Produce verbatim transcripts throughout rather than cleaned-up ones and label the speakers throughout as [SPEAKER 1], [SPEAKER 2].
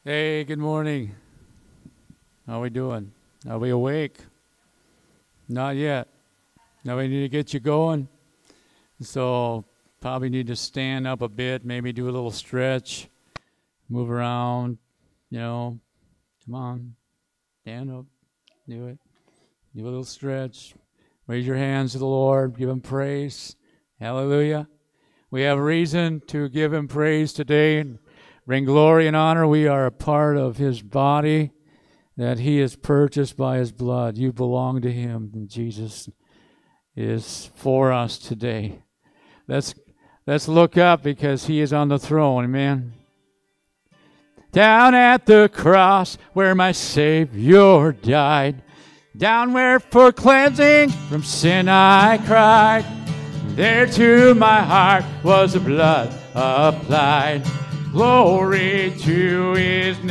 [SPEAKER 1] Hey, good morning. How we doing? Are we awake? Not yet. Now we need to get you going. So probably need to stand up a bit, maybe do a little stretch, move around, you know. Come on. Stand up. Do it. Do a little stretch. Raise your hands to the Lord. Give him praise. Hallelujah. We have reason to give him praise today and bring glory and honor. We are a part of his body that he has purchased by his blood. You belong to him, and Jesus is for us today. Let's, let's look up because he is on the throne. Amen. Down at the cross where my Savior died, down where for cleansing from sin I cried, there to my heart was the blood applied. Glory to his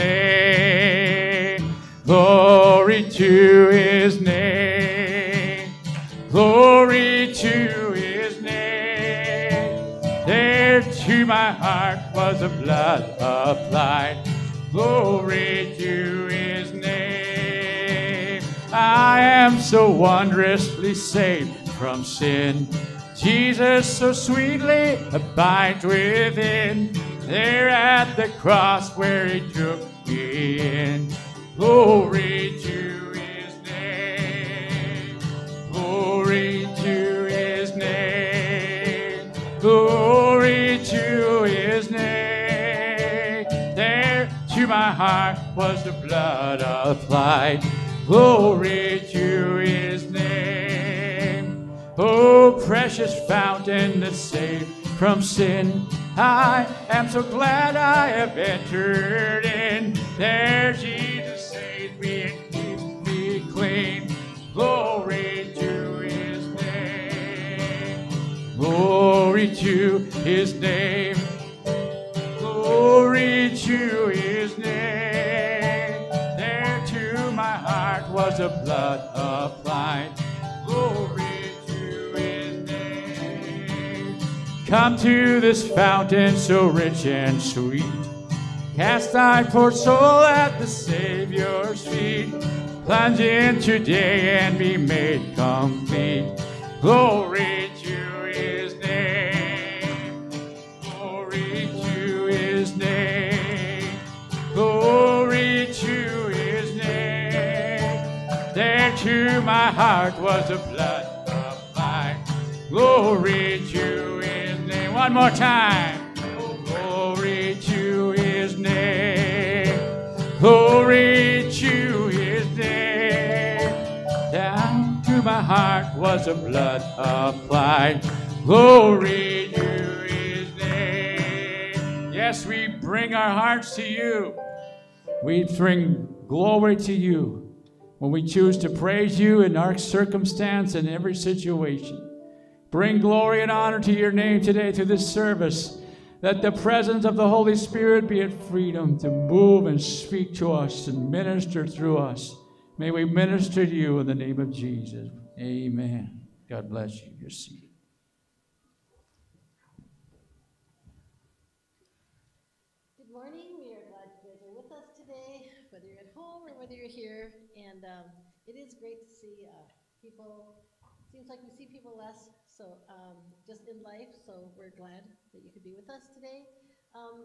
[SPEAKER 1] name. Glory to his name. Glory to his name. There to my heart was the blood applied. Glory to his name. I am so wondrously saved from sin. Jesus so sweetly abides within. There at the cross where he took me in. Glory to his name. Glory to his name. Glory to his name. There to my heart was the blood applied. Glory to his name. Oh, precious fountain that saved from sin. I am so glad I have entered in. There Jesus saves me and keeps me clean. Glory to his name. Glory to his name. Glory to his name. There to my heart was the blood applied. Glory. Come to this fountain so rich and sweet. Cast thy poor soul at the Savior's feet. Plunge in today and be made complete. Glory to his name. Glory to his name. Glory to his name. There to my heart was the blood applied. Glory to his name. One more time. Oh, glory to his name. Glory to his name. Down to my heart was the blood applied. Glory to his name. Yes, we bring our hearts to you. We bring glory to you when we choose to praise you in our circumstance and every situation. Bring glory and honor to your name today through this service. Let the presence of the Holy Spirit be at freedom to move and speak to us and minister through us. May we minister to you in the name of Jesus. Amen. God bless you. You're seated.
[SPEAKER 2] Good morning. We are glad you guys are with us today, whether you're at home or whether you're here. And um, it is great to see uh, people. Seems like we see people less, so um, just in life, so we're glad that you could be with us today. Um,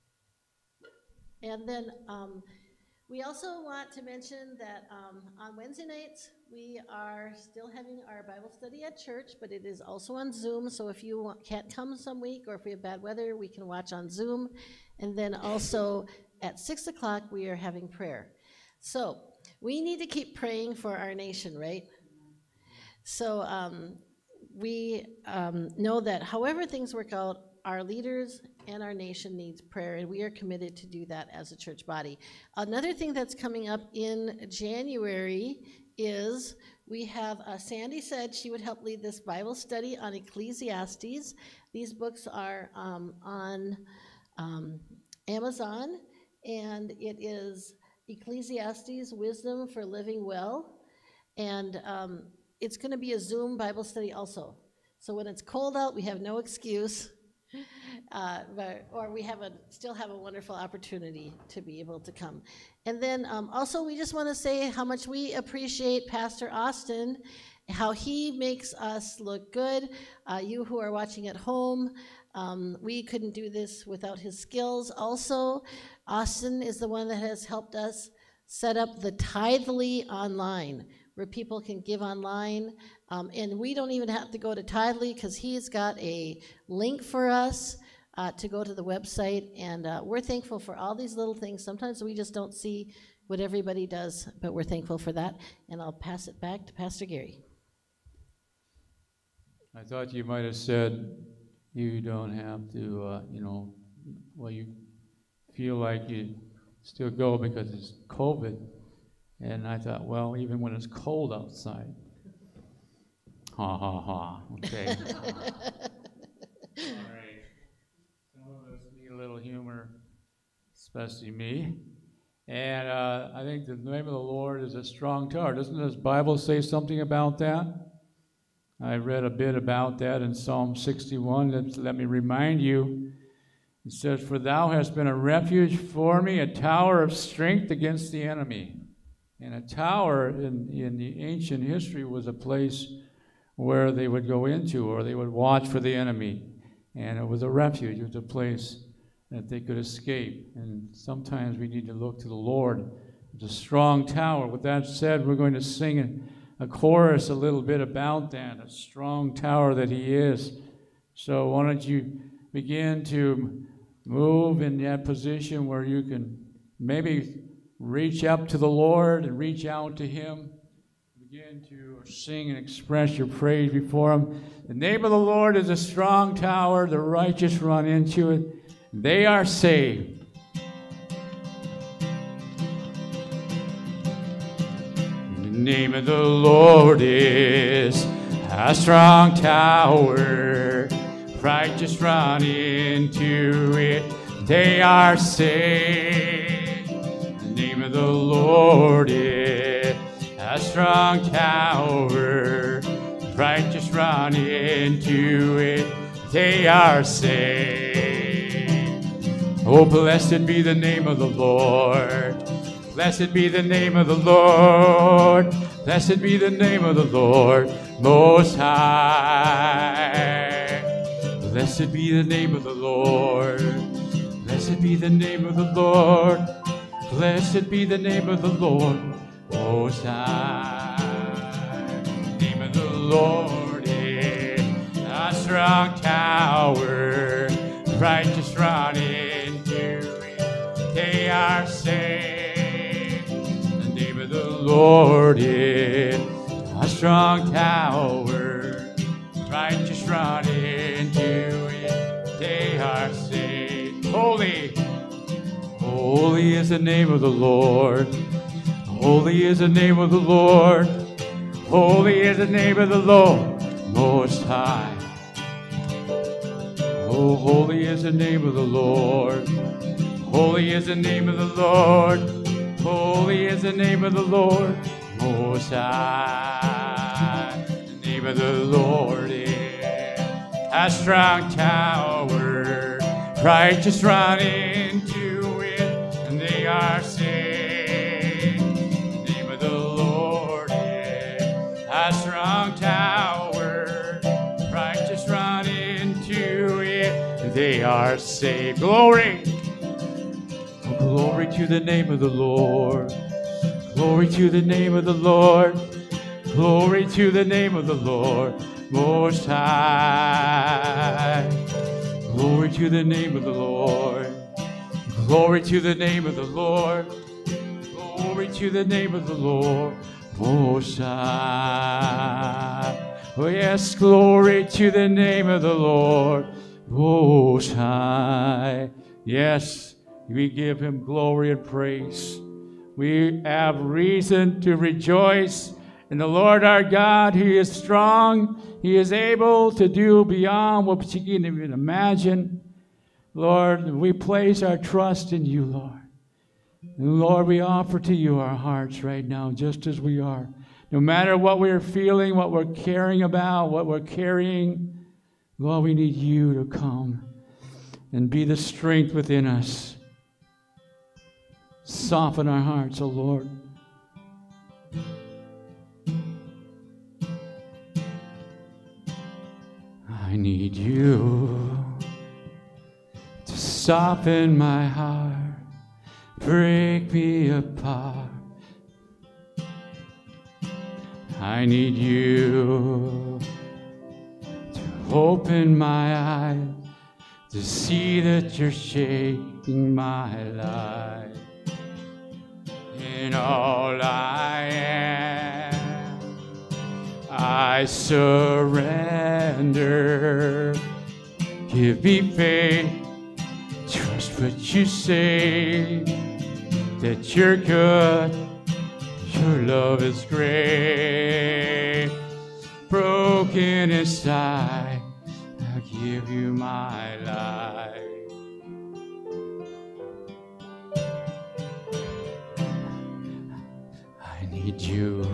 [SPEAKER 2] and then um, we also want to mention that um, on Wednesday nights, we are still having our Bible study at church, but it is also on Zoom, so if you want, can't come some week, or if we have bad weather, we can watch on Zoom. And then also at six o'clock, we are having prayer. So we need to keep praying for our nation, right? So um, we um, know that however things work out, our leaders and our nation needs prayer, and we are committed to do that as a church body. Another thing that's coming up in January is we have, uh, Sandy said she would help lead this Bible study on Ecclesiastes. These books are um, on um, Amazon, and it is Ecclesiastes, Wisdom for Living Well, and um, it's going to be a Zoom Bible study also. So when it's cold out, we have no excuse. Uh, but, or we have a, still have a wonderful opportunity to be able to come. And then um, also we just want to say how much we appreciate Pastor Austin, how he makes us look good. Uh, you who are watching at home, um, we couldn't do this without his skills. Also, Austin is the one that has helped us set up the Tithely online, where people can give online. Um, and we don't even have to go to Tithely because he's got a link for us uh, to go to the website. And uh, we're thankful for all these little things. Sometimes we just don't see what everybody does, but we're thankful for that. And I'll pass it back to Pastor Gary.
[SPEAKER 1] I thought you might have said you don't have to, uh, you know, well, you feel like you still go because it's COVID. And I thought, well, even when it's cold outside. Ha, ha, ha. Okay. All right. Some of us need a little humor, especially me. And uh, I think the name of the Lord is a strong tower. Doesn't this Bible say something about that? I read a bit about that in Psalm sixty-one. Let, let me remind you. It says, "For thou hast been a refuge for me, a tower of strength against the enemy." And a tower in, in the ancient history was a place where they would go into, or they would watch for the enemy. And it was a refuge. It was a place that they could escape. And sometimes we need to look to the Lord. It's a strong tower. With that said, we're going to sing a, a chorus a little bit about that, a strong tower that he is. So why don't you begin to move in that position where you can maybe reach up to the Lord and reach out to him. Begin to sing and express your praise before him. The name of the Lord is a strong tower. The righteous run into it. They are saved. The name of the Lord is a strong tower. Righteous run into it. They are saved. The name of the Lord is a strong tower. Righteous run into it. They are saved. Oh, blessed be the name of the Lord. Blessed be the name of the Lord. Blessed be the name of the Lord Most High. Blessed be the name of the Lord. Blessed be the name of the Lord. Blessed be the name of the Lord Most High. The name of the Lord is a strong tower. Righteous run into it. They are saved. The name of the Lord is a strong tower. Righteous run into it. They are saved. Holy. Holy is the name of the Lord. Holy is the name of the Lord. Holy is the name of the Lord Most High. Oh, holy is the name of the Lord. Holy is the name of the Lord. Holy is the name of the Lord Most High. The name of the Lord is a strong tower. Righteous run into it, and they are saved. The name of the Lord is a strong tower. Righteous run into it, and they are saved. Glory. Oh, glory to the name of the Lord. Glory to the name of the Lord. Glory to the name of the Lord Most High. Glory to the name of the Lord. Glory to the name of the Lord. Glory to the name of the Lord Most High. Oh yes, glory to the name of the Lord Most High. Yes, we give him glory and praise. We have reason to rejoice in the Lord our God. He is strong. He is able to do beyond what you can even imagine. Lord, we place our trust in you, Lord. And Lord, we offer to you our hearts right now, just as we are. No matter what we're feeling, what we're caring about, what we're carrying, Lord, we need you to come and be the strength within us. Soften our hearts, O Lord. I need you to soften my heart, break me apart. I need you to open my eyes to see that you're shaping my life. In all I am, I surrender. Give me faith, trust what you say, that you're good, your love is great. Broken inside, I'll give you my life. I need you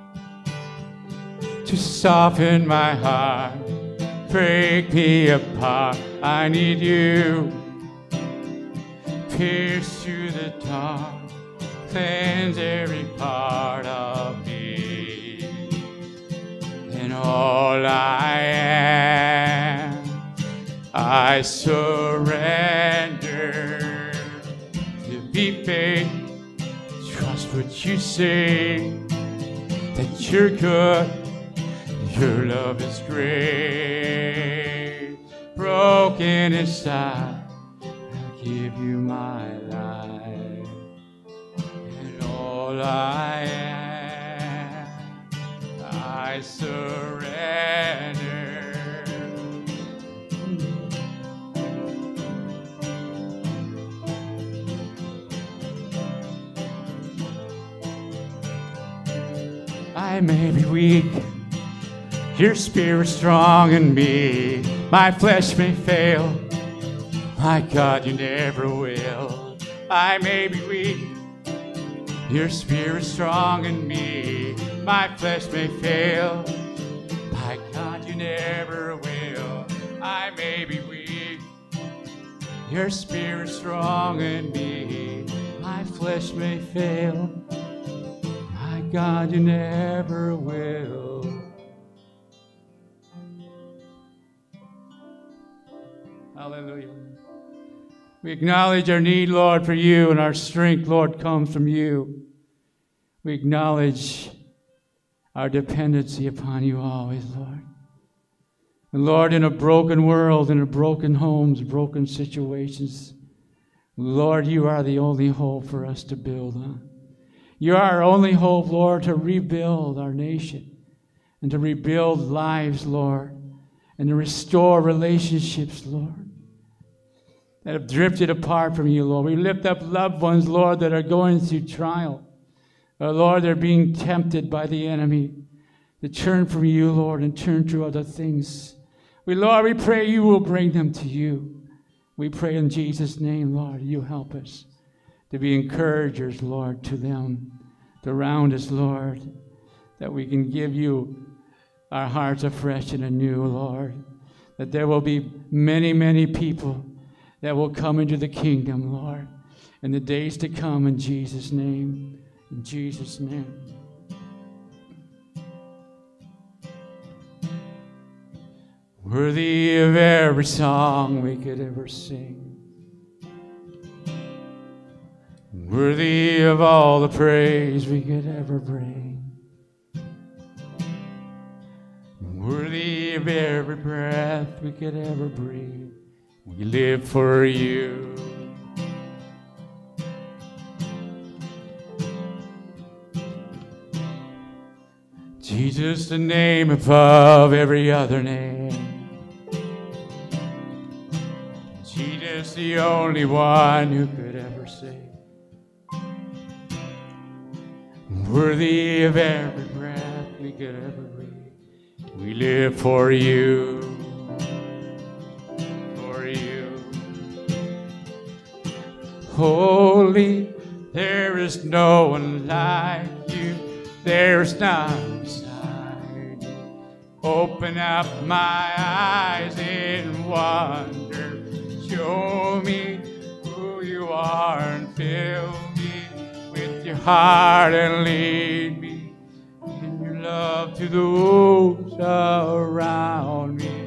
[SPEAKER 1] to soften my heart, break me apart. I need you, pierce through the dark, cleanse every part of me. And all I am, I surrender. To be faith, trust what you say, that you're good, your love is great. Broken inside, I'll give you my life. And all I am, I surrender. I may be weak, your spirit strong in me. My flesh may fail, my God, you never will. I may be weak, your spirit strong in me. My flesh may fail, my God, you never will. I may be weak, your spirit strong in me. My flesh may fail, my God, you never will. Hallelujah. We acknowledge our need, Lord, for you, and our strength, Lord, comes from you. We acknowledge our dependency upon you always, Lord. And Lord, in a broken world, in a broken homes, broken situations, Lord, you are the only hope for us to build on. You are our only hope, Lord, to rebuild our nation and to rebuild lives, Lord, and to restore relationships, Lord, that have drifted apart from you, Lord. We lift up loved ones, Lord, that are going through trial. Oh, Lord, they're being tempted by the enemy to turn from you, Lord, and turn to other things. We, Lord, we pray you will bring them to you. We pray in Jesus' name, Lord, you help us to be encouragers, Lord, to them, to around us, Lord, that we can give you our hearts afresh and anew, Lord, that there will be many, many people that will come into the kingdom, Lord, in the days to come, in Jesus' name, in Jesus' name. Worthy of every song we could ever sing, worthy of all the praise we could ever bring, worthy of every breath we could ever breathe. We live for you. Jesus, the name above every other name. Jesus, the only one who could ever save. Worthy of every breath we could ever breathe. We live for you. Holy, there is no one like you. There's none beside you. Open up my eyes in wonder. Show me who you are and fill me with your heart and lead me in your love to those around me.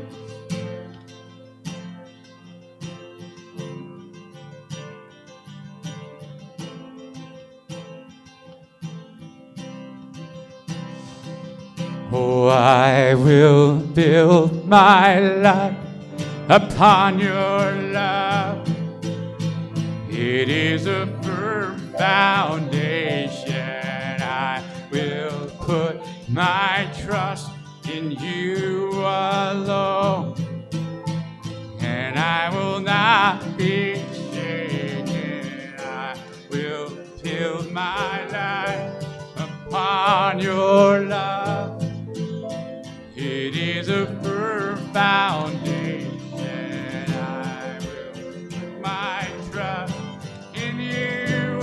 [SPEAKER 1] Oh, I will build my life upon your love. It is a firm foundation. I will put my trust in you alone, and I will not be shaken. I will build my life upon your love. It is a firm foundation. I will put my trust in you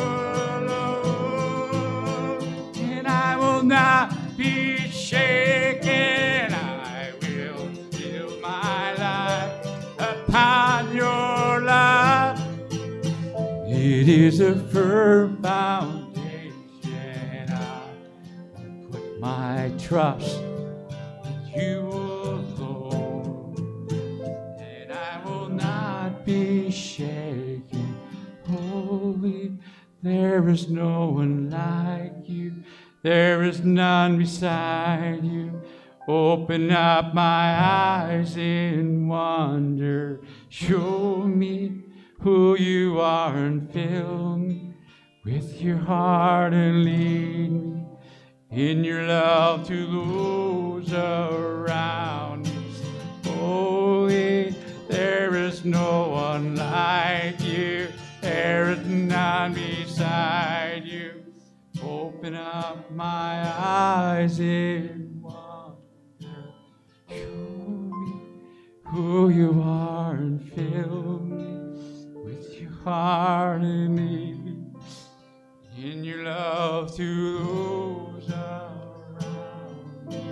[SPEAKER 1] alone, and I will not be shaken. I will build my life upon your love. It is a firm foundation. I will put my trust you alone, and I will not be shaken. Holy, there is no one like you. There is none beside you. Open up my eyes in wonder. Show me who you are and fill me with your heart and lead me in your love to those around me. Holy, there is no one like you. There is none beside you. Open up my eyes in wonder. Show me who you are and fill me with your heart and lead me in your love to those around me.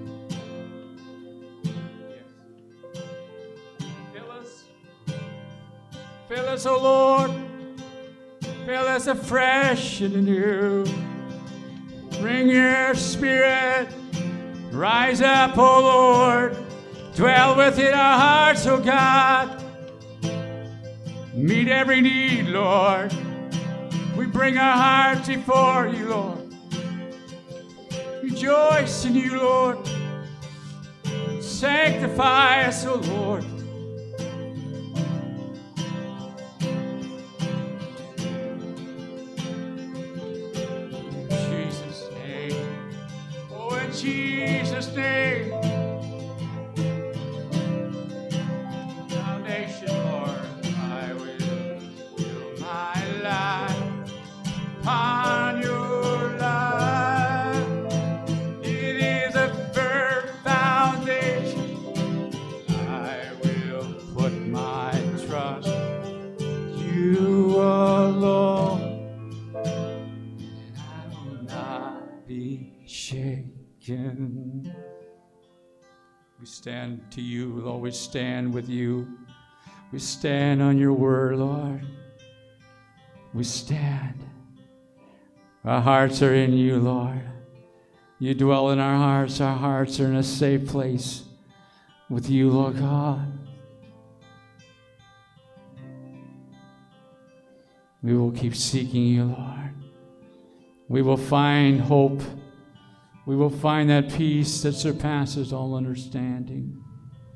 [SPEAKER 1] Yes. Fill us, fill us, O Lord. Fill us afresh and anew. Bring your spirit. Rise up, O Lord. Dwell within our hearts, O God. Meet every need, Lord. We bring our hearts before you, Lord. Rejoice in you, Lord. Sanctify us, O Lord. In Jesus' name. Oh, in Jesus' name. Foundation, Lord. I will build my life upon your love. It is a firm foundation. I will put my trust in you alone, and I will not be shaken. We stand to you, Lord. We stand with you. We stand on your word, Lord. We stand. Our hearts are in you, Lord. You dwell in our hearts. Our hearts are in a safe place with you, Lord God. We will keep seeking you, Lord. We will find hope. We will find that peace that surpasses all understanding.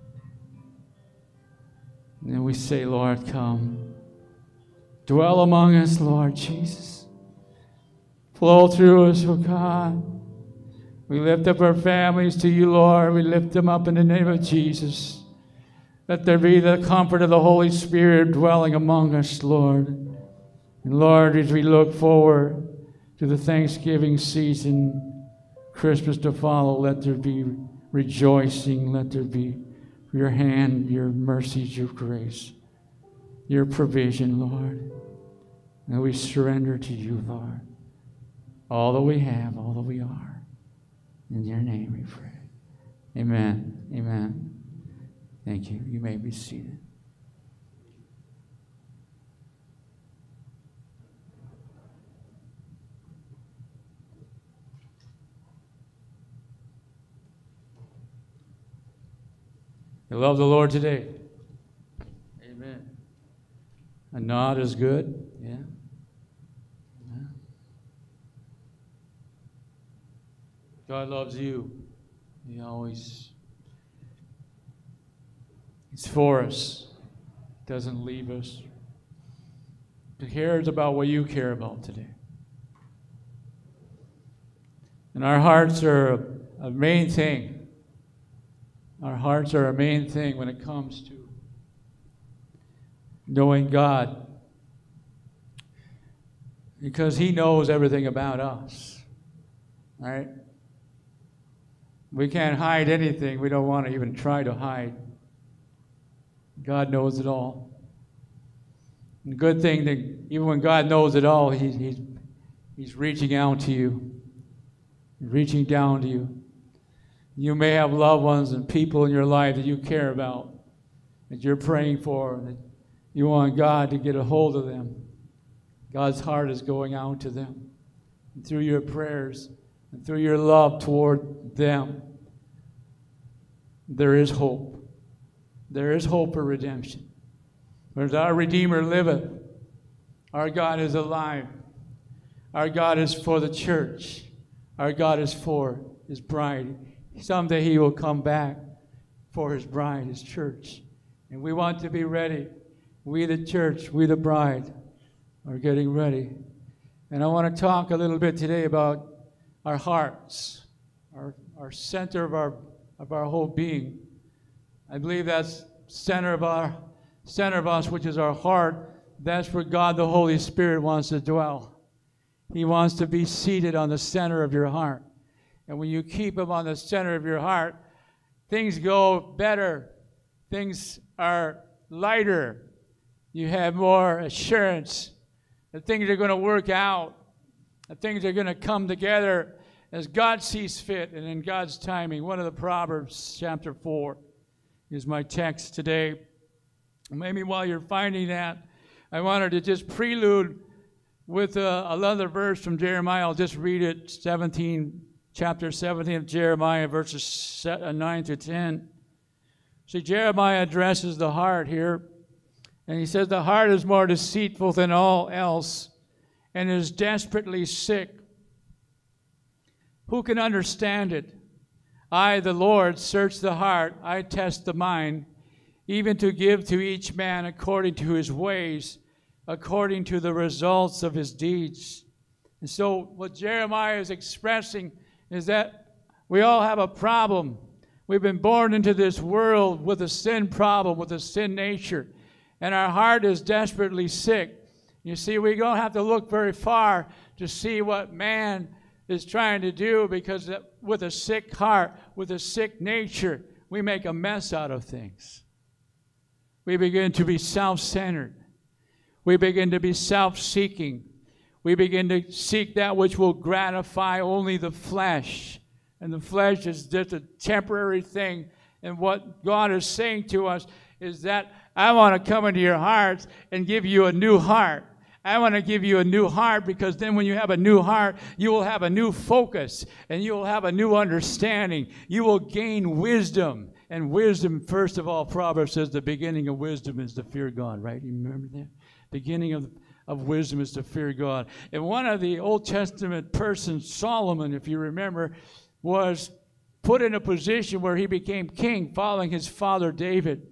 [SPEAKER 1] And then we say, Lord, come. Dwell among us, Lord Jesus. Flow through us, oh God. We lift up our families to you, Lord. We lift them up in the name of Jesus. Let there be the comfort of the Holy Spirit dwelling among us, Lord. And Lord, as we look forward to the Thanksgiving season, Christmas to follow, let there be rejoicing. Let there be your hand, your mercies, your grace, your provision, Lord. And we surrender to you, Lord. All that we have, all that we are. In your name we pray. Amen. Amen. Thank you. You may be seated. You love the Lord today? Amen. A nod is good. Yeah. Yeah. God loves you. He always, He's for us. Doesn't leave us. He cares about what you care about today. And our hearts are a, a main thing. Our hearts are a main thing when it comes to knowing God. Because He knows everything about us. Right? We can't hide anything. We don't want to even try to hide. God knows it all. And the good thing that even when God knows it all, he, he's, he's reaching out to you. Reaching down to you. You may have loved ones and people in your life that you care about, that you're praying for, that you want God to get a hold of them. God's heart is going out to them. And through your prayers and through your love toward them, there is hope. There is hope for redemption. Because our Redeemer liveth. Our God is alive. Our God is for the church. Our God is for His bride. Someday He will come back for His bride, His church. And we want to be ready. We, the church, we, the bride, are getting ready. And I want to talk a little bit today about our hearts, our, our center of our, of our whole being. I believe that's center of our center of us, which is our heart. That's where God the Holy Spirit wants to dwell. He wants to be seated on the center of your heart. And when you keep Him on the center of your heart, things go better. Things are lighter. You have more assurance that things are going to work out. That things are going to come together as God sees fit and in God's timing. One of the Proverbs, chapter four, is my text today. Maybe while you're finding that, I wanted to just prelude with uh, another verse from Jeremiah. I'll just read it, seventeen, chapter seventeen of Jeremiah, verses nine through ten. See, Jeremiah addresses the heart here, and he says, the heart is more deceitful than all else, and is desperately sick. Who can understand it? I, the Lord, search the heart, I test the mind, even to give to each man according to his ways, according to the results of his deeds. And so what Jeremiah is expressing is that we all have a problem. We've been born into this world with a sin problem, with a sin nature, and our heart is desperately sick. You see, we don't have to look very far to see what man is trying to do, because with a sick heart, with a sick nature, we make a mess out of things. We begin to be self-centered. We begin to be self-seeking. We begin to seek that which will gratify only the flesh. And the flesh is just a temporary thing. And what God is saying to us is that I want to come into your hearts and give you a new heart. I want to give you a new heart, because then when you have a new heart, you will have a new focus and you will have a new understanding. You will gain wisdom. And wisdom, first of all, Proverbs says the beginning of wisdom is to fear God, right? You remember that? Beginning of, of wisdom is to fear God. And one of the Old Testament persons, Solomon, if you remember, was put in a position where he became king following his father David.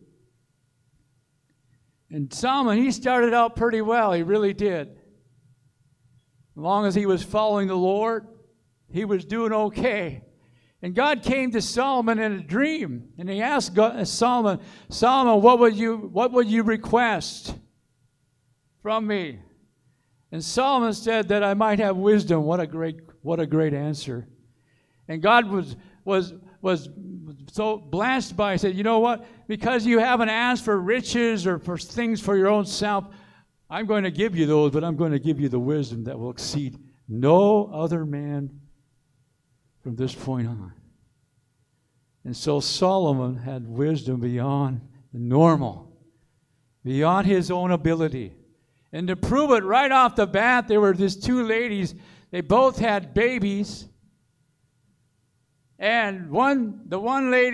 [SPEAKER 1] And Solomon, he started out pretty well. He really did. As long as he was following the Lord, he was doing okay. And God came to Solomon in a dream, and he asked God, Solomon, Solomon, what would you, what would you request from me? And Solomon said that I might have wisdom. What a great, what a great answer. And God was, was, was so blessed by it. He said, you know what? Because you haven't asked for riches or for things for your own self, I'm going to give you those, but I'm going to give you the wisdom that will exceed no other man from this point on. And so Solomon had wisdom beyond the normal, beyond his own ability. And to prove it right off the bat, there were these two ladies. They both had babies. And one, the one lady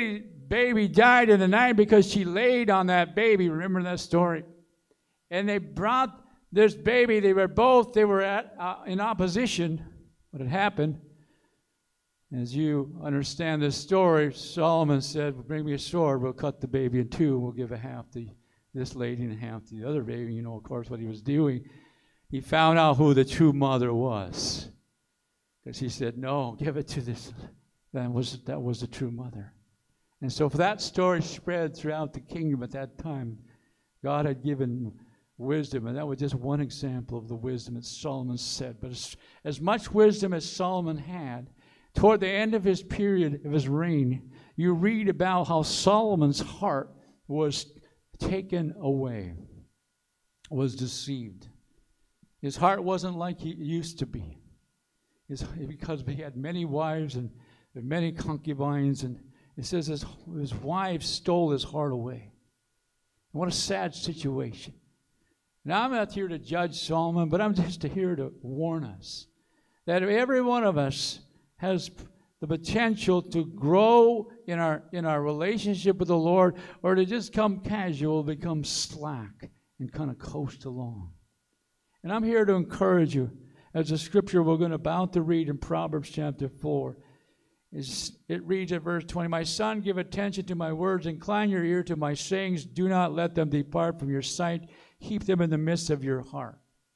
[SPEAKER 1] baby died in the night because she laid on that baby. Remember that story? And they brought this baby. They were both, they were at, uh, in opposition. What had happened, as you understand this story, Solomon said, well, bring me a sword. We'll cut the baby in two. We'll give a half to this lady and half to the other baby. You know, of course, what he was doing. He found out who the true mother was. Because he said, no, give it to this. That was, that was the true mother. And so if that story spread throughout the kingdom at that time, God had given wisdom, and that was just one example of the wisdom that Solomon said. But as, as much wisdom as Solomon had, toward the end of his period of his reign, you read about how Solomon's heart was taken away, was deceived. His heart wasn't like he used to be. His, because he had many wives and many concubines, and it says his, his wives stole his heart away. What a sad situation. Now, I'm not here to judge Solomon, but I'm just here to warn us that every one of us has the potential to grow in our in our relationship with the Lord, or to just come casual, become slack, and kind of coast along. And I'm here to encourage you, as the scripture we're going to about to read in Proverbs chapter four. Is, it reads at verse twenty, my son, give attention to my words, incline your ear to my sayings, do not let them depart from your sight, keep them in the midst of your heart.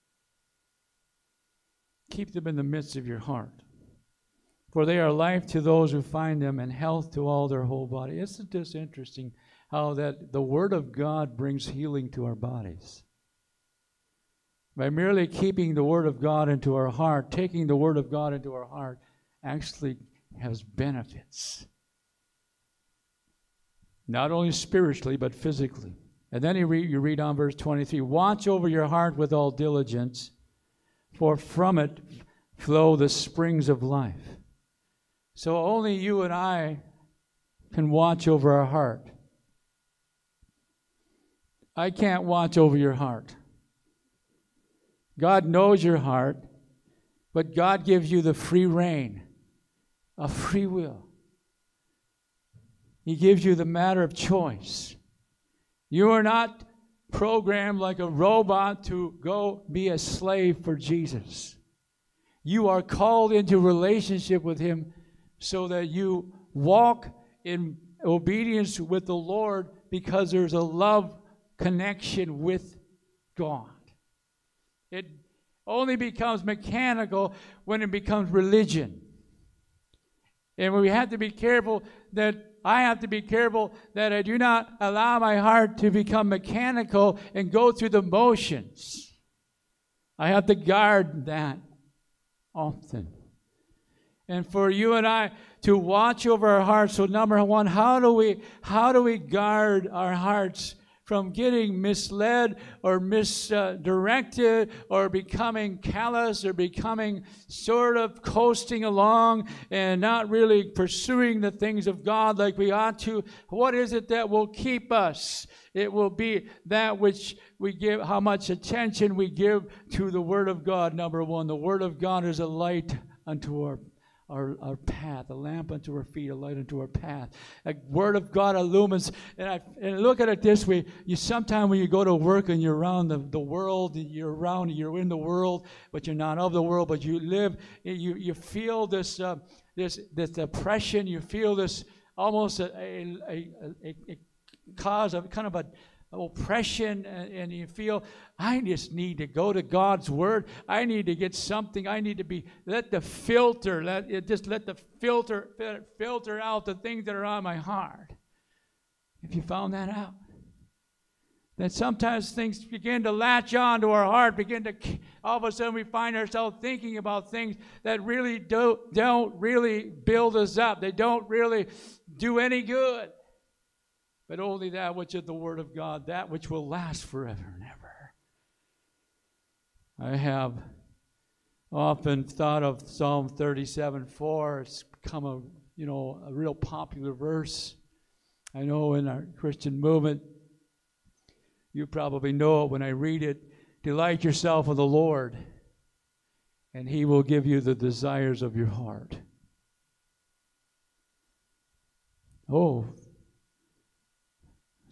[SPEAKER 1] Keep them in the midst of your heart. For they are life to those who find them and health to all their whole body. Isn't this interesting how that the Word of God brings healing to our bodies? By merely keeping the Word of God into our heart, taking the Word of God into our heart, actually has benefits. Not only spiritually, but physically. And then you read, you read on verse twenty-three, watch over your heart with all diligence, for from it flow the springs of life. So only you and I can watch over our heart. I can't watch over your heart. God knows your heart, but God gives you the free rein of free will. He gives you the matter of choice. You are not programmed like a robot to go be a slave for Jesus. You are called into relationship with Him so that you walk in obedience with the Lord, because there's a love connection with God. It only becomes mechanical when it becomes religion. And we have to be careful that I have to be careful that I do not allow my heart to become mechanical and go through the motions. I have to guard that often. And for you and I to watch over our hearts. So number one, how do we how do we guard our hearts from getting misled or misdirected or becoming callous or becoming sort of coasting along and not really pursuing the things of God like we ought to? What is it that will keep us? It will be that which we give, how much attention we give to the Word of God, number one. The Word of God is a light unto our Our, our path, a lamp unto our feet, a light unto our path. The Word of God illumines. And I and look at it this way. You sometimes when you go to work and you're around the, the world, you're around, you're in the world, but you're not of the world, but you live, you you feel this uh, this this depression. You feel this almost a a, a, a, a cause of kind of a oppression, and, and you feel, I just need to go to God's Word. I need to get something. I need to be, let the filter, let it just let the filter, filter out the things that are on my heart. Have you found that out? That sometimes things begin to latch on to our heart, begin to, all of a sudden we find ourselves thinking about things that really don't, don't really build us up. They don't really do any good. But only that which is the Word of God, that which will last forever and ever. I have often thought of Psalm thirty-seven four. It's become a, you know, a real popular verse. I know in our Christian movement, you probably know it when I read it. Delight yourself in the Lord, and He will give you the desires of your heart. Oh,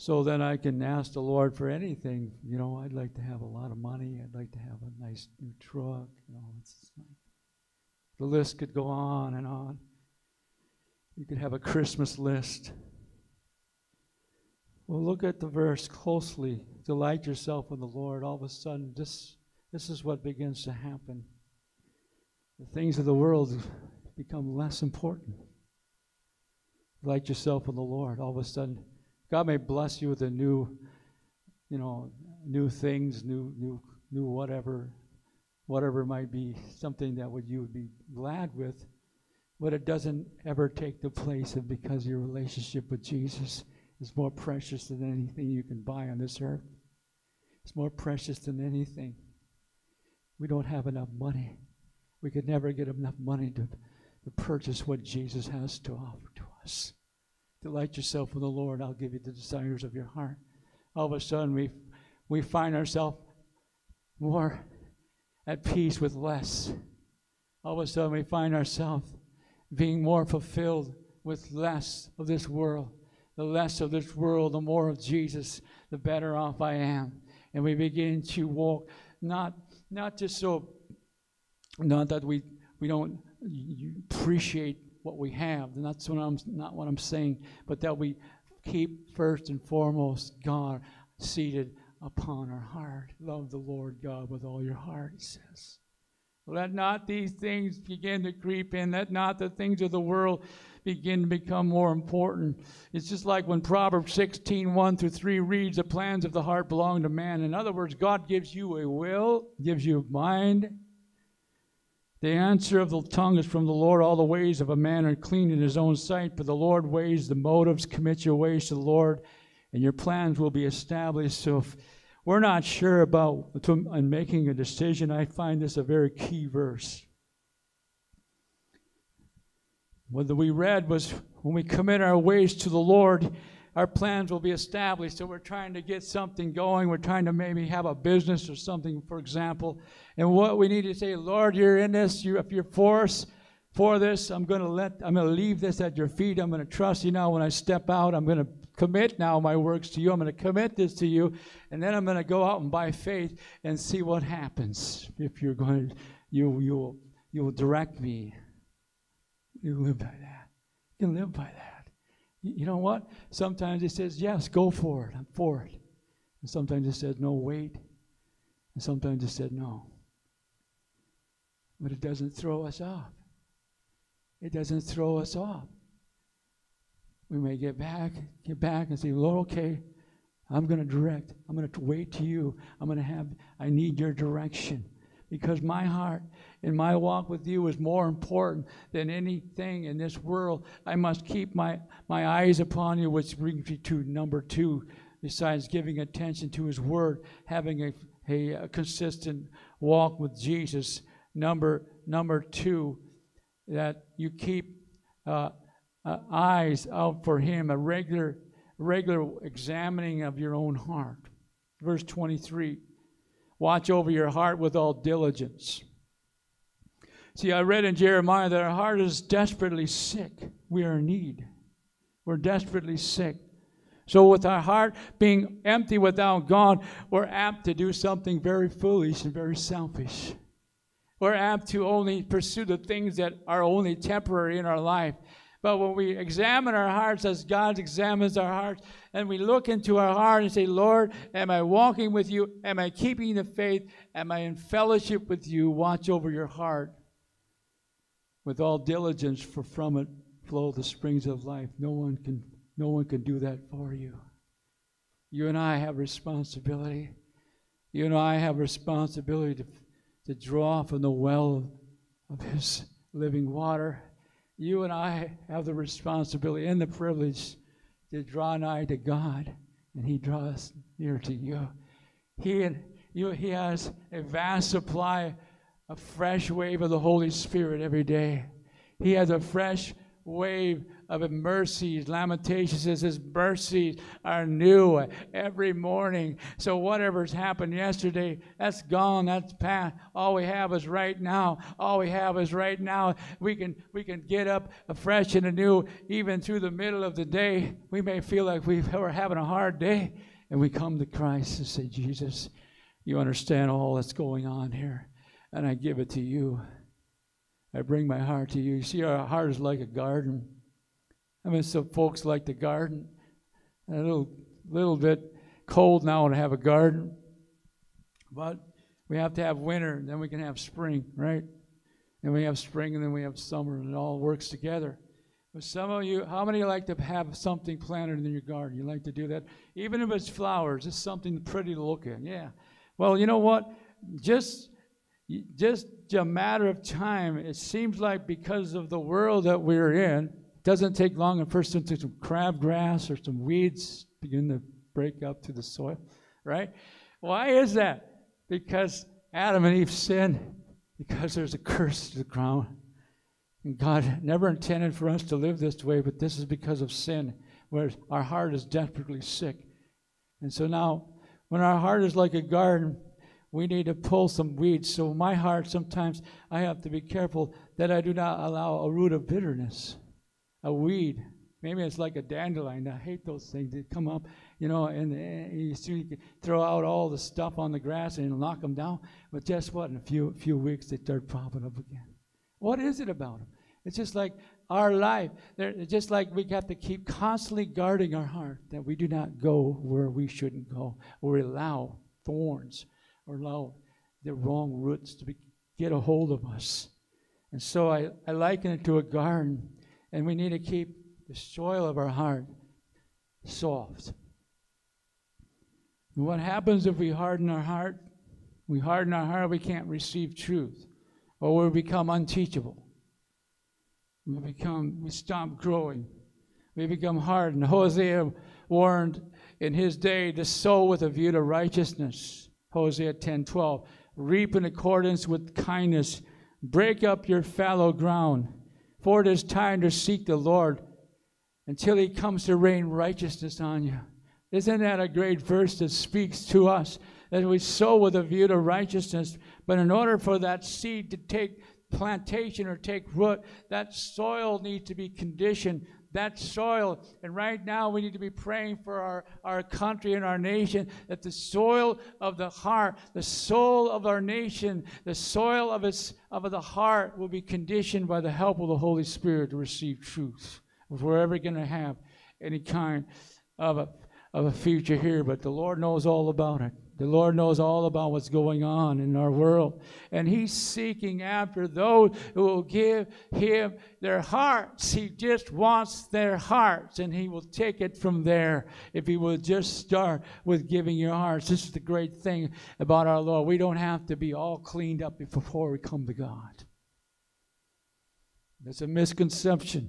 [SPEAKER 1] So then I can ask the Lord for anything. You know, I'd like to have a lot of money. I'd like to have a nice new truck. You know, it's like, the list could go on and on. You could have a Christmas list. Well, look at the verse closely. Delight yourself in the Lord. All of a sudden, this, this is what begins to happen. The things of the world become less important. Delight yourself in the Lord. All of a sudden, God may bless you with a new, you know, new things, new, new, new whatever, whatever it might be, something that would you would be glad with, but it doesn't ever take the place of, because your relationship with Jesus is more precious than anything you can buy on this earth. It's more precious than anything. We don't have enough money. We could never get enough money to, to purchase what Jesus has to offer to us. Delight yourself in the Lord. I'll give you the desires of your heart. All of a sudden, we we find ourselves more at peace with less. All of a sudden, we find ourselves being more fulfilled with less of this world. The less of this world, the more of Jesus, the better off I am. And we begin to walk, not not just so, not that we we don't appreciate what we have. And that's what I'm not what I'm saying, but that we keep first and foremost God seated upon our heart. Love the Lord God with all your heart, he says. Let not these things begin to creep in. Let not the things of the world begin to become more important. It's just like when Proverbs sixteen, one through three reads, the plans of the heart belong to man. In other words, God gives you a will, gives you a mind. The answer of the tongue is from the Lord. All the ways of a man are clean in his own sight, but the Lord weighs the motives. Commit your ways to the Lord, and your plans will be established. So if we're not sure about and making a decision, I find this a very key verse. What we read was, when we commit our ways to the Lord, our plans will be established. So we're trying to get something going. We're trying to maybe have a business or something, for example. And what we need to say, Lord, you're in this. You, if you're for us, for this, I'm going to let. I'm going to leave this at your feet. I'm going to trust you now. When I step out, I'm going to commit now my works to you. I'm going to commit this to you, and then I'm going to go out and by faith and see what happens. If you're going, to, you you will you will direct me. You live by that. You can live by that. You know what? Sometimes it says, yes, go for it. I'm for it. And sometimes it says, no, wait. And sometimes it said, no. But it doesn't throw us off. It doesn't throw us off. We may get back, get back and say, Lord, okay, I'm going to direct. I'm going to wait to you. I'm going to have, I need your direction. Because my heart and my walk with you is more important than anything in this world. I must keep my, my eyes upon you, which brings me to number two, besides giving attention to his word, having a, a, a consistent walk with Jesus. Number, number two, that you keep uh, uh, eyes out for him, a regular, regular examining of your own heart. Verse twenty-three. Watch over your heart with all diligence. See, I read in Jeremiah that our heart is desperately sick. We are in need. We're desperately sick. So with our heart being empty without God, we're apt to do something very foolish and very selfish. We're apt to only pursue the things that are only temporary in our life. But when we examine our hearts as God examines our hearts, and we look into our heart and say, Lord, am I walking with you? Am I keeping the faith? Am I in fellowship with you? Watch over your heart with all diligence, for from it flow the springs of life. No one can, no one can do that for you. You and I have responsibility. You and I have responsibility to, to draw from the well of his living water. You and I have the responsibility and the privilege to draw nigh to God, and he draws near to you. He and you, he has a vast supply, a fresh wave of the Holy Spirit every day. He has a fresh wave of mercies. Lamentations says his mercies are new every morning. So whatever's happened yesterday, that's gone, that's past. All we have is right now. All we have is right now. We can we can get up afresh and anew, even through the middle of the day. We may feel like we we're having a hard day, and we come to Christ and say, Jesus, you understand all that's going on here, and I give it to you. I bring my heart to you. You see, our heart is like a garden. I mean, some folks like the garden. A little, little bit cold now to have a garden, but we have to have winter, and then we can have spring, right? And we have spring, and then we have summer, and it all works together. But some of you, how many like to have something planted in your garden? You like to do that? Even if it's flowers, it's something pretty to look at. Yeah. Well, you know what? Just, just a matter of time. It seems like because of the world that we're in, it doesn't take long at first until some crabgrass or some weeds begin to break up through the soil, right? Why is that? Because Adam and Eve sinned. Because there's a curse to the ground. And God never intended for us to live this way, but this is because of sin, where our heart is desperately sick. And so now, when our heart is like a garden, we need to pull some weeds. So my heart, sometimes I have to be careful that I do not allow a root of bitterness, a weed. Maybe it's like a dandelion. I hate those things. They come up, you know, and, and you see you can throw out all the stuff on the grass and knock them down. But guess what? In a few few weeks, they start popping up again. What is it about them? It's just like our life. They're just like we have to keep constantly guarding our heart that we do not go where we shouldn't go, or allow thorns, or allow the wrong roots to be, get a hold of us. And so I, I liken it to a garden, and we need to keep the soil of our heart soft. And what happens if we harden our heart? We harden our heart, we can't receive truth, or we become unteachable. We become, we stop growing. We become hardened. Hosea warned in his day to sow with a view to righteousness. Hosea ten twelve. Reap in accordance with kindness. Break up your fallow ground. For it is time to seek the Lord until he comes to rain righteousness on you. Isn't that a great verse that speaks to us? That we sow with a view to righteousness. But in order for that seed to take plantation or take root, that soil needs to be conditioned. That soil, and right now we need to be praying for our, our country and our nation, that the soil of the heart, the soul of our nation, the soil of its of the heart will be conditioned by the help of the Holy Spirit to receive truth. If we're ever going to have any kind of a of a future here, but the Lord knows all about it. The Lord knows all about what's going on in our world. And he's seeking after those who will give him their hearts. He just wants their hearts, and he will take it from there if he will just start with giving your hearts. This is the great thing about our Lord. We don't have to be all cleaned up before we come to God. That's a misconception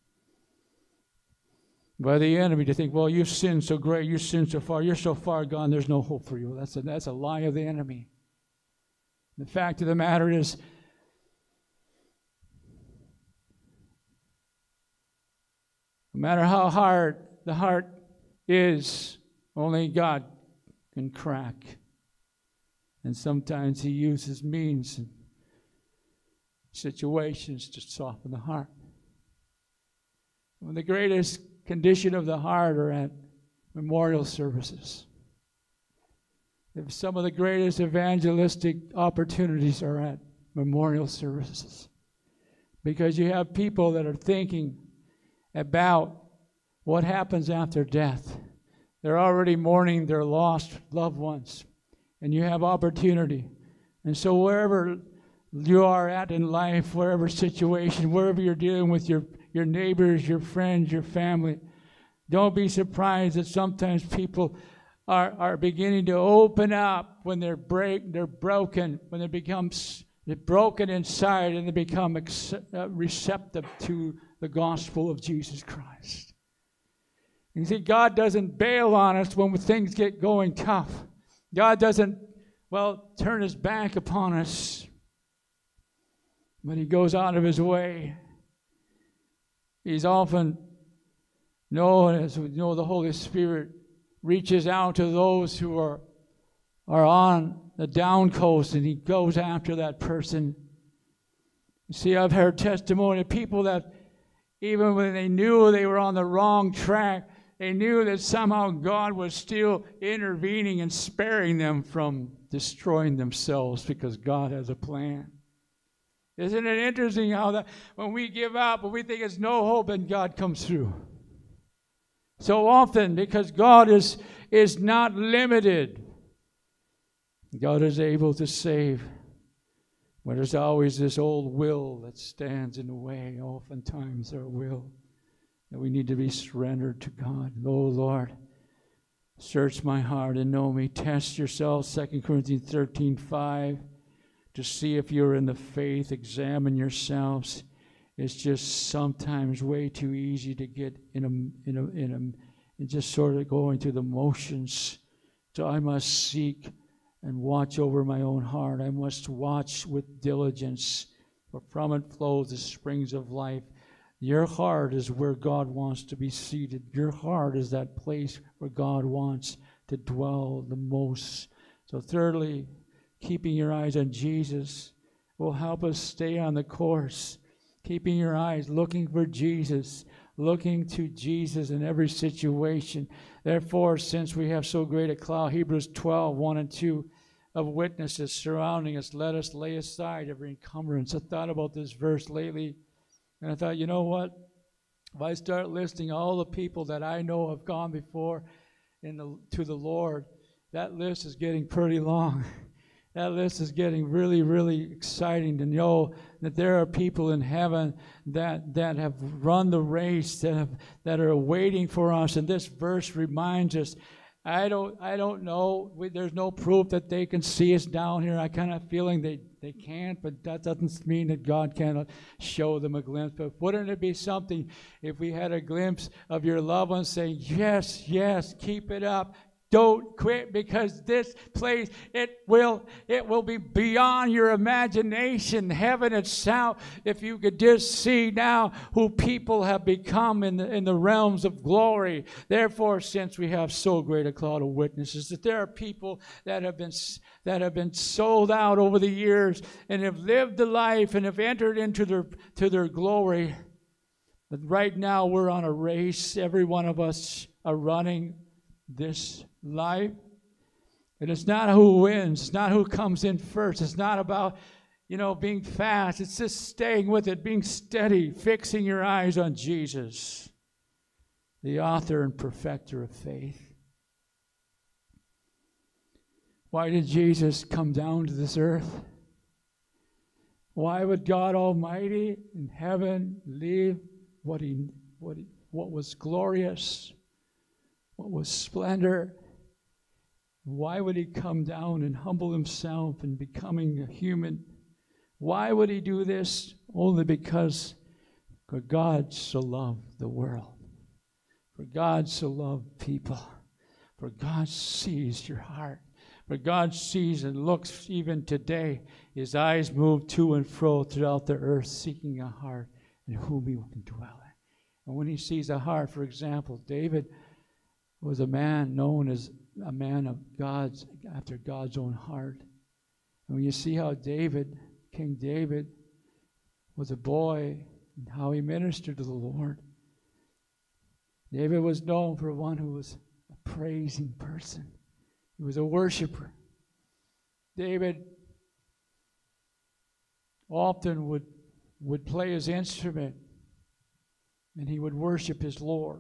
[SPEAKER 1] by the enemy to think, well, you've sinned so great, you've sinned so far, you're so far gone, there's no hope for you. That's a, that's a lie of the enemy. The fact of the matter is, no matter how hard the heart is, only God can crack. And sometimes he uses means and situations to soften the heart. One of the greatest condition of the heart are at memorial services. If some of the greatest evangelistic opportunities are at memorial services, because you have people that are thinking about what happens after death. They're already mourning their lost loved ones, and you have opportunity. And so wherever you are at in life, wherever situation, wherever you're dealing with your your neighbors, your friends, your family, don't be surprised that sometimes people are, are beginning to open up when they're break, they're broken, when they become they're broken inside, and they become accept, uh, receptive to the gospel of Jesus Christ. You see, God doesn't bail on us when things get going tough. God doesn't, well, turn his back upon us, but he goes out of his way. He's often No, and as we know, the Holy Spirit reaches out to those who are, are on the down coast, and he goes after that person. You see, I've heard testimony of people that even when they knew they were on the wrong track, they knew that somehow God was still intervening and sparing them from destroying themselves because God has a plan. Isn't it interesting how that when we give up, when we think there's no hope, and God comes through? So often, because God is, is not limited. God is able to save. But there's always this old will that stands in the way, oftentimes our will, that we need to be surrendered to God. Oh, Lord, search my heart and know me. Test yourselves, Second Corinthians thirteen five, to see if you're in the faith. Examine yourselves. It's just sometimes way too easy to get in a, in a, in a, and just sort of going through the motions. So I must seek and watch over my own heart. I must watch with diligence, for from it flows the springs of life. Your heart is where God wants to be seated. Your heart is that place where God wants to dwell the most. So thirdly, keeping your eyes on Jesus will help us stay on the course. Keeping your eyes, looking for Jesus, looking to Jesus in every situation. Therefore, since we have so great a cloud, Hebrews twelve, one and two, of witnesses surrounding us, let us lay aside every encumbrance. I thought about this verse lately, and I thought, you know what? If I start listing all the people that I know have gone before in the, to the Lord, that list is getting pretty long. That list is getting really, really exciting to know that there are people in heaven that that have run the race, that have, that are waiting for us. And this verse reminds us, I don't I don't know, we, there's no proof that they can see us down here. I kind of feeling they, they can't, but that doesn't mean that God cannot show them a glimpse. But wouldn't it be something if we had a glimpse of your loved ones saying, yes, yes, keep it up. Don't quit, because this place, it will it will be beyond your imagination, heaven itself. If you could just see now who people have become in the, in the realms of glory. Therefore, since we have so great a cloud of witnesses, that there are people that have been that have been sold out over the years and have lived the life and have entered into their to their glory. But right now we're on a race. Every one of us are running this life. And it's not who wins. It's not who comes in first. It's not about, you know, being fast. It's just staying with it, being steady, fixing your eyes on Jesus, the author and perfecter of faith. Why did Jesus come down to this earth? Why would God Almighty in heaven leave what he what he, what was glorious, what was splendor? Why would he come down and humble himself in becoming a human? Why would he do this? Only because for God so loved the world. For God so loved people. For God sees your heart. For God sees and looks even today. His eyes move to and fro throughout the earth, seeking a heart in whom he can dwell in. And when he sees a heart, for example, David was a man known as a man of God's, after God's own heart. And when you see how David, King David, was a boy and how he ministered to the Lord. David was known for one who was a praising person. He was a worshiper. David often would, would play his instrument and he would worship his Lord.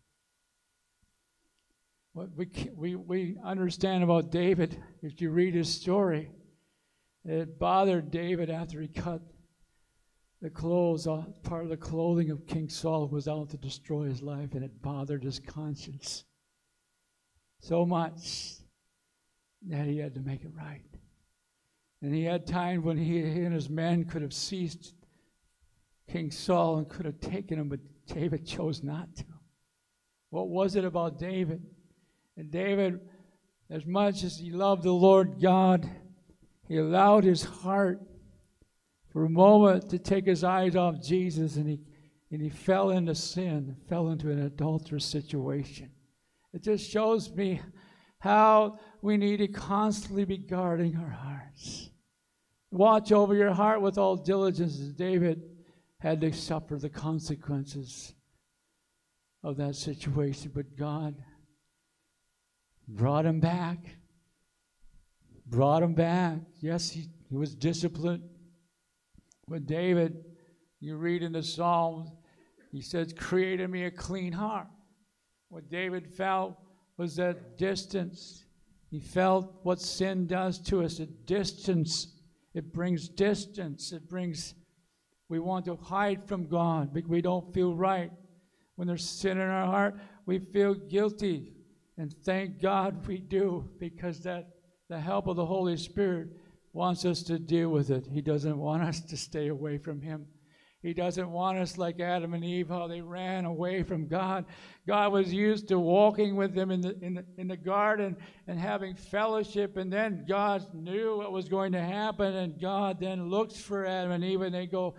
[SPEAKER 1] What we, we, we understand about David, if you read his story, it bothered David after he cut the clothes, part of the clothing of King Saul was out to destroy his life, and it bothered his conscience so much that he had to make it right. And he had times when he, he and his men could have seized King Saul and could have taken him, but David chose not to. What was it about David? And David, as much as he loved the Lord God, he allowed his heart for a moment to take his eyes off Jesus, and he and he fell into sin, fell into an adulterous situation. It just shows me how we need to constantly be guarding our hearts. Watch over your heart with all diligence, as David had to suffer the consequences of that situation. But God brought him back. Brought him back. Yes, he, he was disciplined. But David, you read in the Psalms, he says, create in me a clean heart. What David felt was that distance. He felt what sin does to us, a distance. It brings distance. It brings, we want to hide from God because we don't feel right. When there's sin in our heart, we feel guilty. And thank God we do, because that the help of the Holy Spirit wants us to deal with it. He doesn't want us to stay away from him. He doesn't want us like Adam and Eve, how they ran away from God. God was used to walking with them in the, in the, in the garden and having fellowship, and then God knew what was going to happen, and God then looks for Adam and Eve, and they go,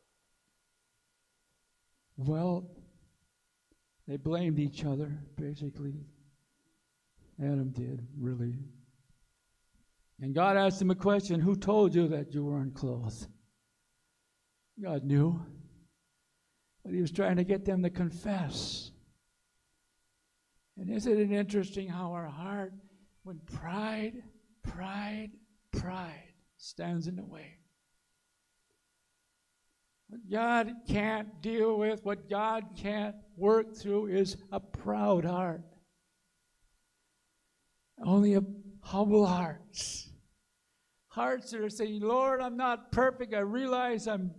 [SPEAKER 1] well, they blamed each other, basically. Adam did, really. And God asked him a question, who told you that you were unclothed? God knew. But he was trying to get them to confess. And isn't it interesting how our heart, when pride, pride, pride stands in the way. What God can't deal with, what God can't work through is a proud heart. Only a humble hearts. Hearts that are saying, Lord, I'm not perfect. I realize I'm,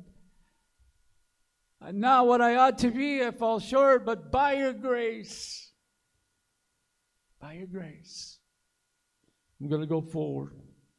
[SPEAKER 1] I'm not what I ought to be. I fall short, but by your grace, by your grace, I'm going to go forward.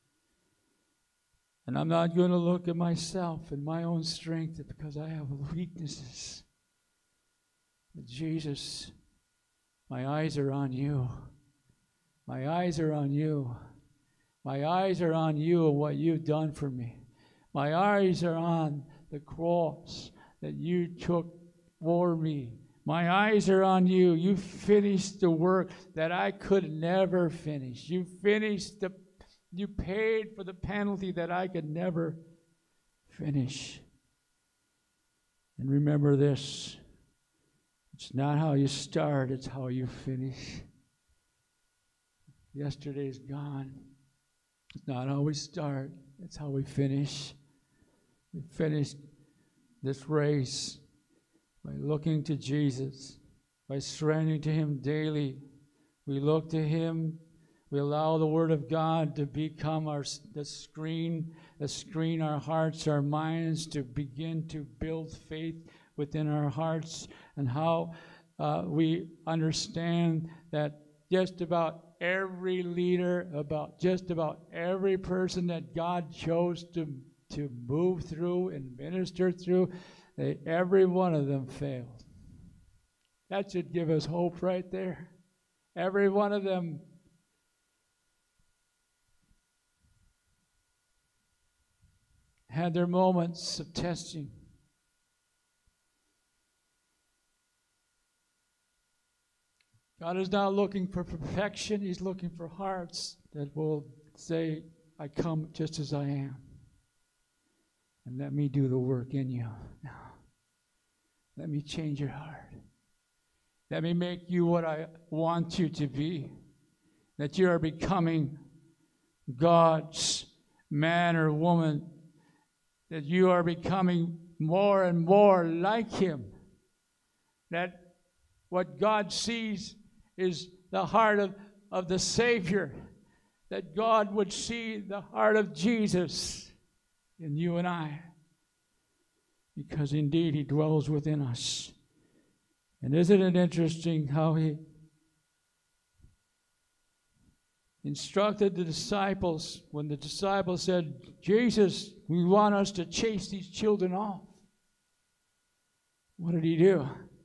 [SPEAKER 1] And I'm not going to look at myself and my own strength because I have weaknesses. But Jesus, my eyes are on you. My eyes are on you. My eyes are on you and what you've done for me. My eyes are on the cross that you took for me. My eyes are on you. You finished the work that I could never finish. You finished the, you paid for the penalty that I could never finish. And remember this, it's not how you start, it's how you finish. Yesterday's gone. It's not how we start, it's how we finish. We finish this race by looking to Jesus, by surrendering to him daily. We look to him. We allow the Word of God to become our the screen, the screen our hearts, our minds, to begin to build faith within our hearts, and how uh, we understand that just about every leader, about just about every person that God chose to, to move through and minister through, they, every one of them failed. That should give us hope right there. Every one of them had their moments of testing. God is not looking for perfection. He's looking for hearts that will say, I come just as I am. And let me do the work in you now. Let me change your heart. Let me make you what I want you to be. That you are becoming God's man or woman. That you are becoming more and more like him. That what God sees is the heart of, of the Savior, that God would see the heart of Jesus in you and I, because indeed he dwells within us. And isn't it interesting how he instructed the disciples when the disciples said, Jesus, we want us to chase these children off. What did he do?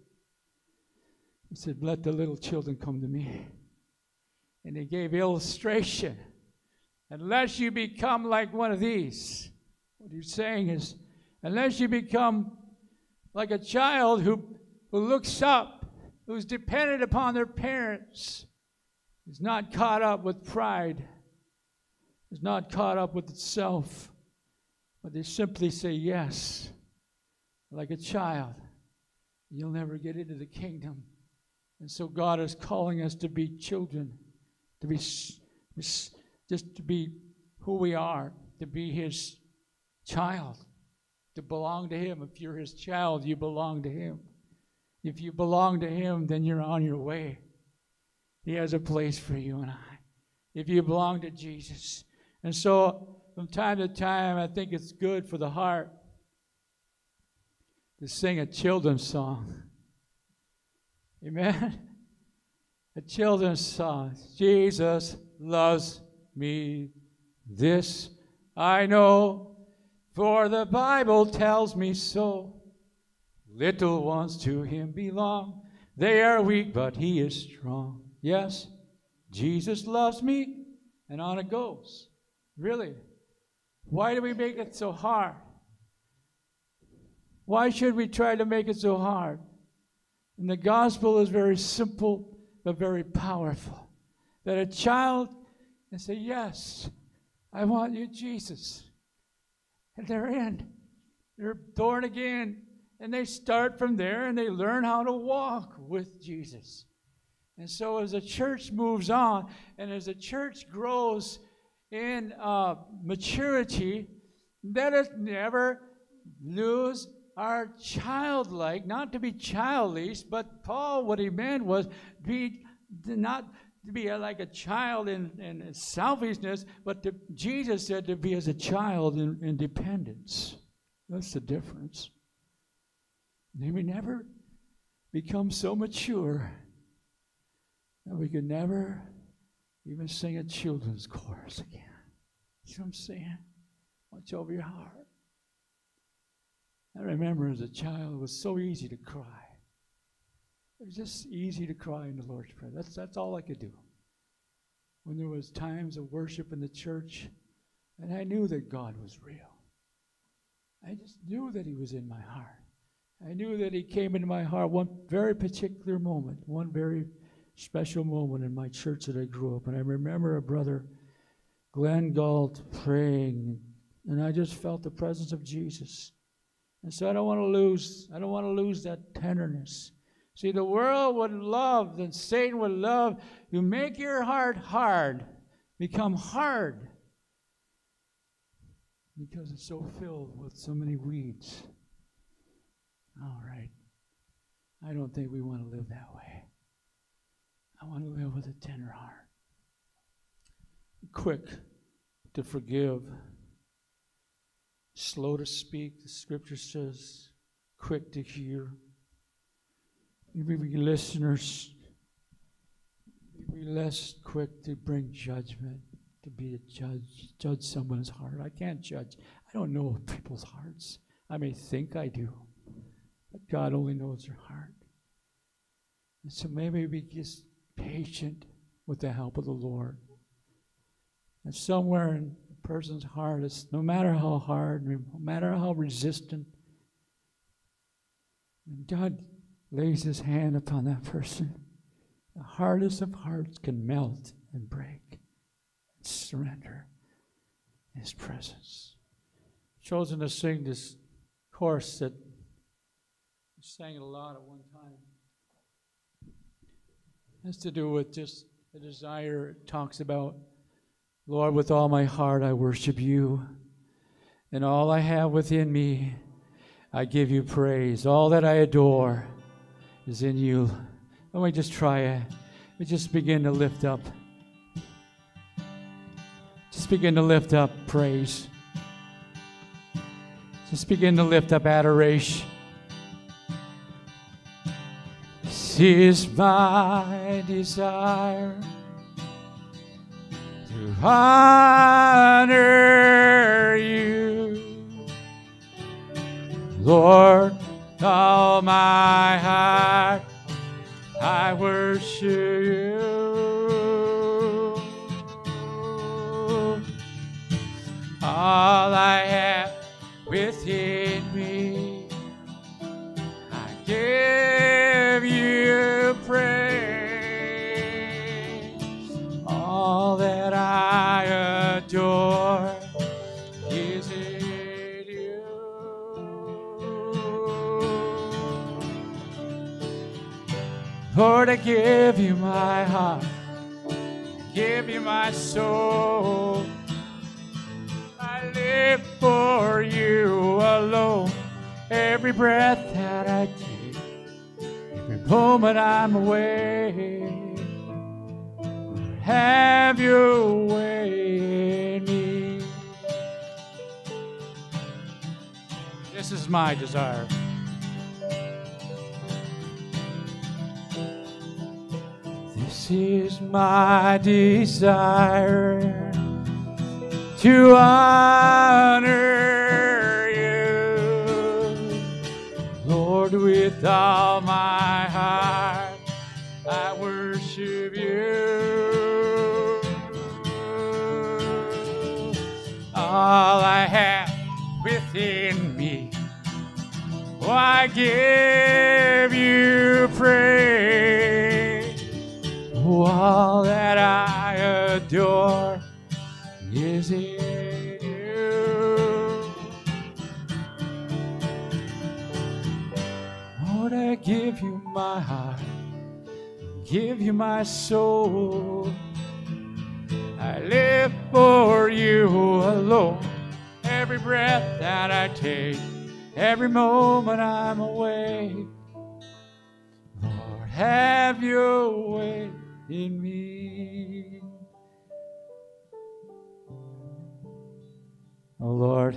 [SPEAKER 1] He said, let the little children come to me. And he gave illustration. Unless you become like one of these, what he's saying is, unless you become like a child who, who looks up, who's dependent upon their parents, is not caught up with pride, is not caught up with itself, but they simply say yes, like a child. You'll never get into the kingdom. And so God is calling us to be children, to be just to be who we are, to be His child, to belong to Him. If you're His child, you belong to Him. If you belong to Him, then you're on your way. He has a place for you and I, if you belong to Jesus. And so from time to time, I think it's good for the heart to sing a children's song. Amen? A children's song. Jesus loves me, this I know, for the Bible tells me so. Little ones to Him belong. They are weak, but He is strong. Yes, Jesus loves me, and on it goes. Really? Why do we make it so hard? Why should we try to make it so hard? And the gospel is very simple, but very powerful. That a child can say, yes, I want you, Jesus. And they're in. They're born again. And they start from there, and they learn how to walk with Jesus. And so as the church moves on, and as the church grows in uh, maturity, let us never lose our childlike, not to be childish, but Paul, what he meant was be not to be like a child in, in selfishness, but to, Jesus said to be as a child in, in dependence. That's the difference. May we never become so mature that we could never even sing a children's chorus again. You know what I'm saying? Watch over your heart. I remember as a child, it was so easy to cry. It was just easy to cry in the Lord's Prayer. That's, that's all I could do. When there was times of worship in the church, and I knew that God was real. I just knew that He was in my heart. I knew that He came into my heart one very particular moment, one very special moment in my church that I grew up. And I remember a brother, Glenn Galt, praying, and I just felt the presence of Jesus. And so I don't want to lose, I don't want to lose that tenderness. See, the world would love, and Satan would love, you make your heart hard, become hard, because it's so filled with so many weeds. All right. I don't think we want to live that way. I want to live with a tender heart. Quick to forgive. Slow to speak. The scripture says, quick to hear. Maybe we listeners, be less quick to bring judgment, to be a judge, judge someone's heart. I can't judge. I don't know people's hearts. I may think I do. But God only knows their heart. And so maybe we just patient with the help of the Lord. And somewhere in a person's heart, it's no matter how hard, no matter how resistant, when God lays His hand upon that person, the hardest of hearts can melt and break and surrender in His presence. I've chosen to sing this chorus that sang it a lot at one time. It has to do with just a desire. It talks about, Lord, with all my heart I worship you, and all I have within me I give you praise. All that I adore is in you. Let me just try it. We just begin to lift up. Just begin to lift up praise. Just begin to lift up adoration. This is my desire, to honor you, Lord, all my heart I worship you. All I have within me Lord, I give you my heart, I give you my soul. I live for you alone. Every breath that I take, every moment I'm away, Lord, have your way in me. This is my desire. This is my desire, to honor you, Lord, with all my heart, I worship you. All I have within me, oh, I give you praise. Oh, all that I adore is in you. Lord, I give you my heart, give you my soul. I live for you alone. Every breath that I take, every moment I'm away, Lord, have your way in me. Oh Lord,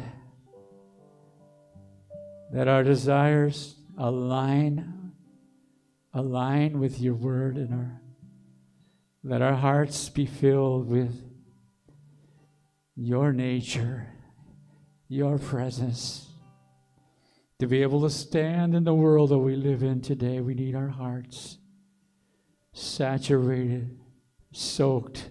[SPEAKER 1] that our desires align, align with your word, and our, let our hearts be filled with your nature, your presence. To be able to stand in the world that we live in today, we need our hearts saturated, soaked,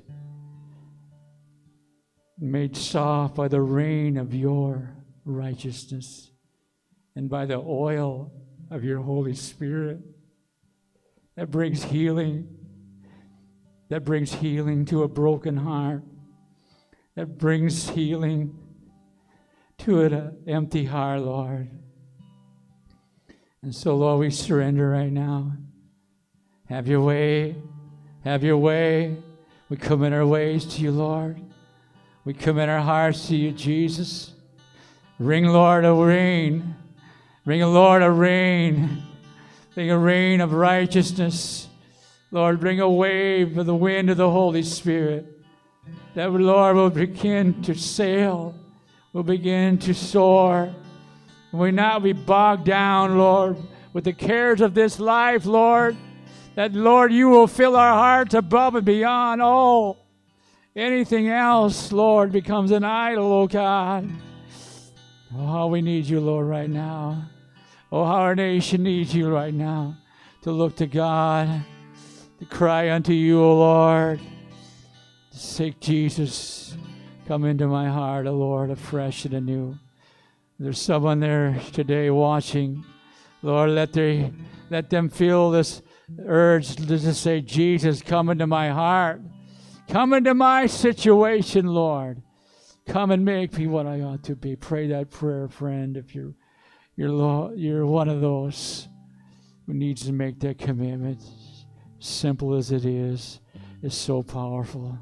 [SPEAKER 1] made soft by the rain of your righteousness and by the oil of your Holy Spirit that brings healing, that brings healing to a broken heart, that brings healing to an empty heart, Lord. And so, Lord, we surrender right now. Have your way, have your way. We commit our ways to you, Lord. We commit our hearts to you, Jesus. Bring, Lord, a rain. Bring, Lord, a rain. Bring a rain of righteousness. Lord, bring a wave of the wind of the Holy Spirit. That, Lord, will begin to sail, will begin to soar. And we not be bogged down, Lord, with the cares of this life, Lord. That, Lord, you will fill our hearts above and beyond all. Anything else, Lord, becomes an idol, oh God. Oh, how we need you, Lord, right now. Oh, how our nation needs you right now. To look to God, to cry unto you, O Lord. To say, Jesus, come into my heart, O Lord, afresh and anew. There's someone there today watching. Lord, let, they, let them feel this urge to just say, Jesus, come into my heart. Come into my situation, Lord. Come and make me what I ought to be. Pray that prayer, friend, if you're, you're, you're one of those who needs to make that commitment. Simple as it is, it's so powerful.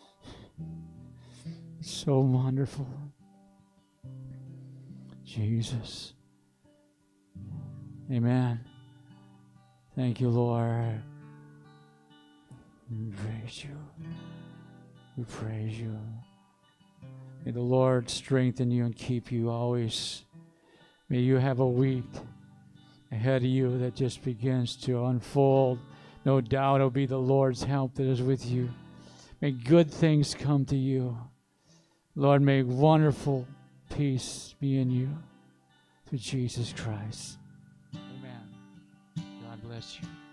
[SPEAKER 1] It's so wonderful. Jesus. Amen. Thank you, Lord. We praise you. We praise you. May the Lord strengthen you and keep you always. May you have a week ahead of you that just begins to unfold. No doubt it'll be the Lord's help that is with you. May good things come to you. Lord, may wonderful peace be in you through Jesus Christ. Amen. God bless you.